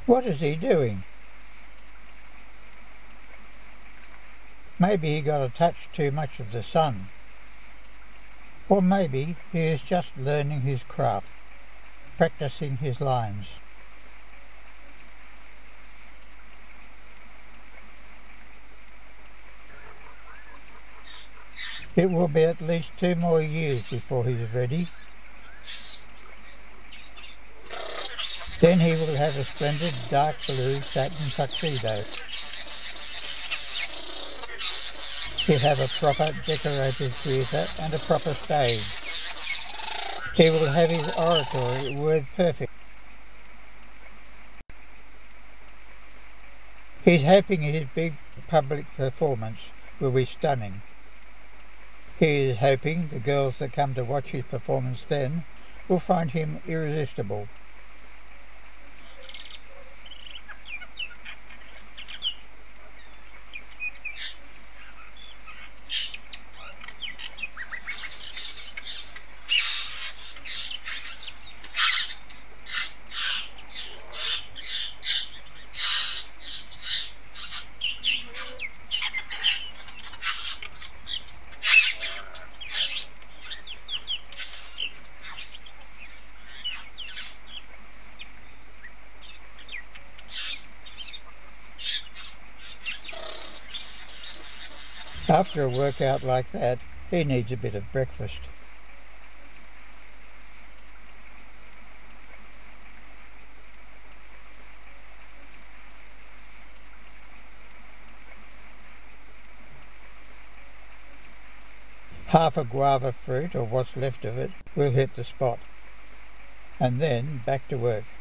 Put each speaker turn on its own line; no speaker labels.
What is he doing? Maybe he got a touch too much of the sun. Or maybe he is just learning his craft, practicing his lines. It will be at least 2 more years before he is ready. Then he will have a splendid dark blue satin tuxedo. He'll have a proper decorated theatre and a proper stage. He will have his oratory word perfect. He's hoping his big public performance will be stunning. He is hoping the girls that come to watch his performance then will find him irresistible. After a workout like that, he needs a bit of breakfast. Half a guava fruit, or what's left of it, will hit the spot. And then back to work.